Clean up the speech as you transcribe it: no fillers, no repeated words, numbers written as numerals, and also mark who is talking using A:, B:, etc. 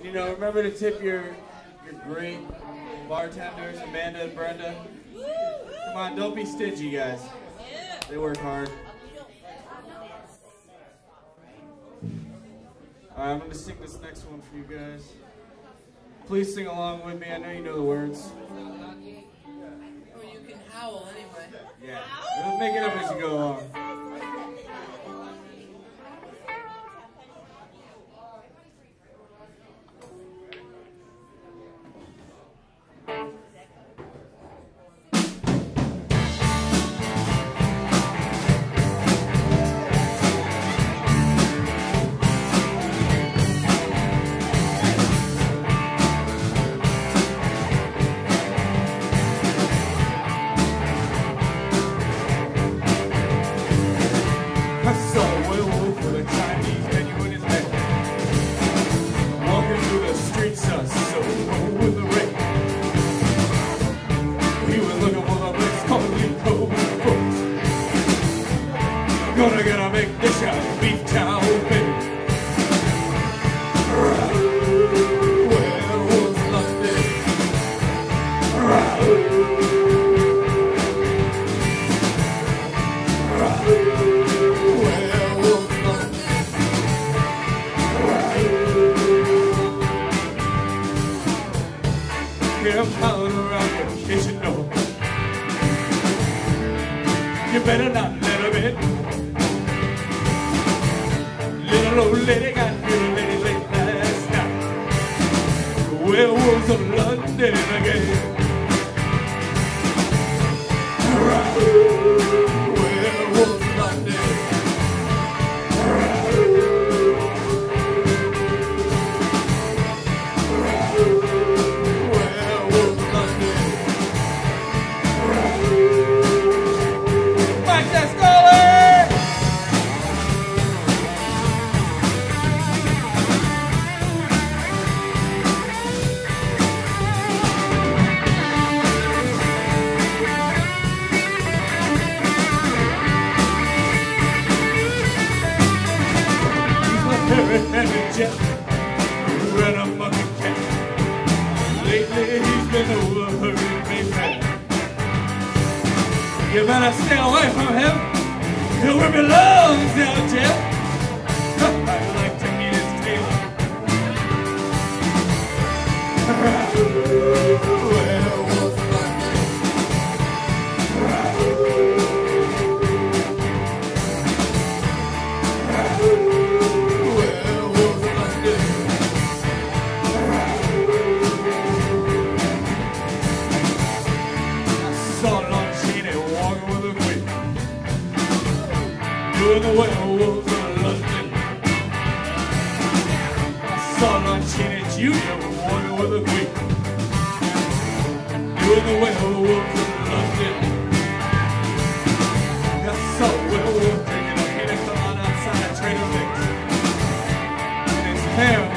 A: You know, remember to tip your great bartenders, Amanda and Brenda. Come on, don't be stingy, guys. They work hard. Alright, I'm going to sing this next one for you guys. Please sing along with me. I know you know the words.
B: Or you can howl anyway.
A: Yeah. We'll make it up as you go along. Gonna make this a beef town, baby. Where was London? Where was London? Campfire around your kitchen door. You better not let them in. Little old lady got here late last night. Werewolves of London again. Werewolves of London. Werewolves of London. Mike Dascoli! And a jet, ran amok a cat. Lately he's been overhurried me fat. You better stay away from him. He'll where he belongs now, Jeff. I'd like to meet his tailor. Werewolf London. Doing the werewolves of London. I saw Lon Chaney Jr. walking with a queen. Doing the werewolves of London. I saw a werewolf drinking a peanut come on outside a Trader Vic's. And his hair